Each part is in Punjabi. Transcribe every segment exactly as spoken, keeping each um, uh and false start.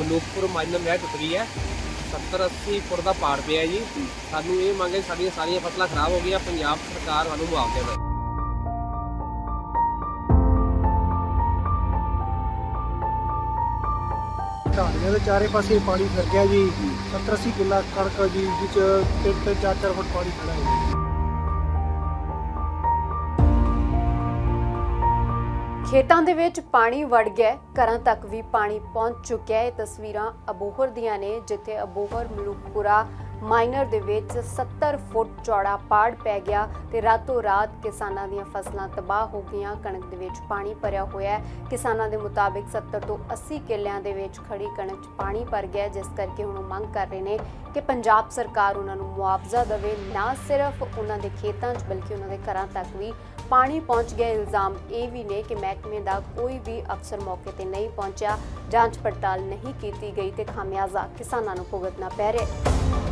ਮਲੂਕਪੁਰ ਮਾਈਨਰ ਨਹਿਰ ਟੁੱਟ ਗਈ ਹੈ। सत्तर अस्सी फुट का पाड़ पिया जी। सानू ये मंग है साडियां सारियां फसलां खराब हो गई, पंजाब सरकार वालों मुआवजे दे। ढाणियां दे चारे पासे पानी फिर गया जी। सत्तर अस्सी किला कणक जी जिच तीन तीन चार चार फुट पानी खड़ा है। ਖੇਤਾਂ ਦੇ ਵਿੱਚ ਪਾਣੀ ਵੜ ਗਿਆ, ਘਰਾਂ ਤੱਕ ਵੀ ਪਾਣੀ ਪਹੁੰਚ ਚੁੱਕਿਆ ਹੈ। ਤਸਵੀਰਾਂ ਅਬੋਹਰ ਦੀਆਂ ਨੇ, ਜਿੱਥੇ ਅਬੋਹਰ ਮਲੂਕਪੁਰਾ ਮਾਈਨਰ ਦੇ ਵਿੱਚ ਸੱਤਰ ਫੁੱਟ ਚੌੜਾ ਪਾੜ ਪੈ ਗਿਆ ਤੇ ਰਾਤੋਂ ਰਾਤ ਕਿਸਾਨਾਂ ਦੀਆਂ ਫਸਲਾਂ ਤਬਾਹ ਹੋ ਗਈਆਂ। ਕਣਕ ਦੇ ਵਿੱਚ ਪਾਣੀ ਭਰਿਆ ਹੋਇਆ ਹੈ। ਕਿਸਾਨਾਂ ਦੇ ਮੁਤਾਬਿਕ ਸੱਤਰ ਤੋਂ अस्सी ਕਿੱਲਿਆਂ ਦੇ ਵਿੱਚ ਖੜੀ ਕਣਕ 'ਚ ਪਾਣੀ ਭਰ ਗਿਆ, ਜਿਸ ਕਰਕੇ ਹੁਣ ਉਹ ਮੰਗ ਕਰ ਰਹੇ ਨੇ ਕਿ ਪੰਜਾਬ ਸਰਕਾਰ ਉਹਨਾਂ ਨੂੰ ਮੁਆਵਜ਼ਾ ਦੇਵੇ। ਨਾ ਸਿਰਫ ਉਹਨਾਂ ਦੇ ਖੇਤਾਂ 'ਚ ਬਲਕਿ ਉਹਨਾਂ ਦੇ ਘਰਾਂ ਤੱਕ ਵੀ ਪਾਣੀ ਪਹੁੰਚ ਗਿਆ। ਇਲਜ਼ਾਮ ਇਹ ਵੀ ਨੇ ਕਿ ਮਹਿਕਮੇ ਦਾ ਕੋਈ ਵੀ ਅਫਸਰ ਮੌਕੇ ਤੇ ਨਹੀਂ ਪਹੁੰਚਿਆ, ਜਾਂਚ ਪੜਤਾਲ ਨਹੀਂ ਕੀਤੀ ਗਈ ਤੇ ਖਾਮਿਆਜ਼ਾ ਕਿਸਾਨਾਂ ਨੂੰ ਭੁਗਤਣਾ ਪੈ ਰਿਹਾ।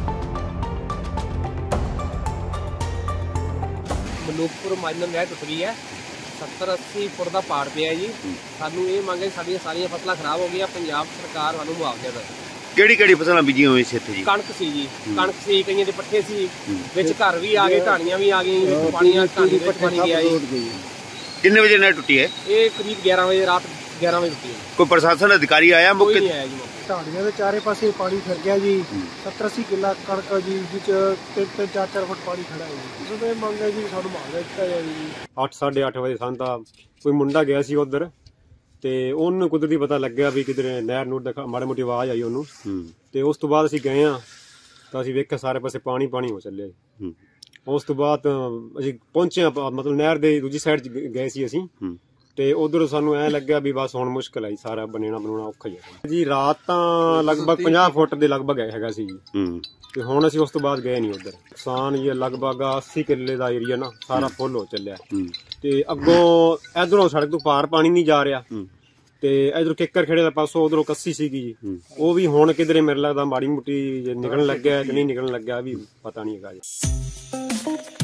ਮਲੂਕਪੁਰ ਮਾਈਨਰ ਨਹਿਰ ਟੁੱਟ ਗਈ ਹੈ। सत्तर अस्सी फुट का पाड़ पिया जी। सानू ये मंग है साडियां सारियां फसलां खराब हो गई, पंजाब सरकार वालों मुआवजे दे। ਕਿਹੜੀ ਕਿਹੜੀ ਫਸਲਾਂ ਬੀਜੀਆਂ ਹੋਈਆਂ ਸੀ ਇੱਥੇ ਜੀ? ਕਣਕ ਸੀ ਜੀ, ਕਣਕ ਸੀ, ਕਈਆਂ ਦੇ ਪੱਠੇ ਸੀ, ਵਿੱਚ ਘਰ ਵੀ ਆ ਗਏ, ਢਾਣੀਆਂ ਵੀ ਆ ਗਈਆਂ, ਵਿੱਚ ਪਾਣੀਆਂ ਢਾਣੀ ਵਿੱਚ ਪਾਣੀ ਗਿਆ ਜੀ। ਕਿੰਨੇ ਵਜੇ ਨਹਿਰ ਟੁੱਟੀ ਹੈ? ਇਹ ਕਰੀਬ ਗਿਆਰਾਂ ਵਜੇ ਰਾਤ ਗਿਆਰਾਂ ਵਜੇ ਟੁੱਟੀ ਹੈ। ਕੋਈ ਪ੍ਰਸ਼ਾਸਨ ਅਧਿਕਾਰੀ ਆਇਆ ਮੌਕੇ ਨਹੀਂ ਆਇਆ ਜੀ? ਢਾਣੀਆਂ ਦੇ ਚਾਰੇ ਪਾਸੇ ਪਾਣੀ ਫਿਰ ਗਿਆ ਜੀ। सत्तर अस्सी किला कणक जी जिच तीन तीन चार चार फुट पानी खड़ा है जी। इसमें मंग है जी सानू मुआवजा दिता जाए जी। ਅੱਠ ਸਾਢੇ ਅੱਠ ਵਜੇ ਸਾਨੂੰ ਤਾਂ ਕੋਈ ਮੁੰਡਾ ਗਿਆ ਸੀ ਉਧਰ, ਤੇ ਉਹਨੂੰ ਕੁਦਰਤੀ ਪਤਾ ਲੱਗਿਆ ਵੀ ਕਿਧਰੇ ਨਹਿਰ ਨੂੰ ਮਾੜੀ ਮੋਟੀ ਆਵਾਜ਼ ਆਈ ਉਹਨੂੰ, ਤੇ ਉਸ ਤੋਂ ਬਾਅਦ ਅਸੀਂ ਗਏ ਆ ਤਾਂ ਅਸੀਂ ਵੇਖਿਆ ਸਾਰੇ ਪਾਸੇ ਪਾਣੀ ਪਾਣੀ ਹੋ ਚੱਲਿਆ ਜੀ। ਉਸ ਤੋਂ ਬਾਅਦ ਅਸੀਂ ਪਹੁੰਚੇ, ਮਤਲਬ ਨਹਿਰ ਦੇ ਦੂਜੀ ਸਾਈਡ 'ਚ ਗਏ ਸੀ ਅਸੀਂ, ਤੇ ਉਧਰ ਸਾਨੂੰ ਐ ਲੱਗਿਆ ਵੀ ਬਸ ਹੁਣ ਮੁਸ਼ਕਲ ਆਈ, ਸਾਰਾ ਬਣਾਉਣਾ ਬਣਾਉਣਾ ਔਖਾ ਹੀ ਹੈ ਜੀ। ਰਾਤ ਤਾਂ ਲਗਭਗ ਪੰਜਾਹ ਫੁੱਟ ਦੇ ਲਗਭਗ ਹੈਗਾ ਸੀ ਜੀ, ਤੇ ਹੁਣ ਅਸੀਂ ਉਸ ਤੋਂ ਬਾਅਦ ਗਏ ਨਹੀਂ ਉਧਰ। ਨੁਕਸਾਨ ਇਹ ਲਗਭਗ अस्सी ਕਿੱਲੇ ਦਾ ਏਰੀਆ ਨਾ ਸਾਰਾ ਫੁੱਲ ਹੋ ਚੱਲਿਆ, ਤੇ ਅੱਗੋਂ ਇਧਰੋਂ ਸੜਕ ਤੋਂ ਪਾਰ ਪਾਣੀ ਨਹੀਂ ਜਾ ਰਿਹਾ, ਤੇ ਇਧਰੋਂ ਕਿੱਕਰ ਖੇੜੇ ਦਾ ਪਾਸੋਂ ਉਧਰੋਂ ਕੱਸੀ ਸੀਗੀ ਜੀ, ਉਹ ਵੀ ਹੁਣ ਕਿਧਰੇ ਮੇਰੇ ਲੱਗਦਾ ਮਾੜੀ ਮੋਟੀ ਨਿਕਲਣ ਲੱਗਿਆ ਕਿ ਨਹੀਂ ਨਿਕਲਣ ਲੱਗਿਆ ਵੀ ਪਤਾ ਨਹੀਂ ਹੈਗਾ ਜੀ।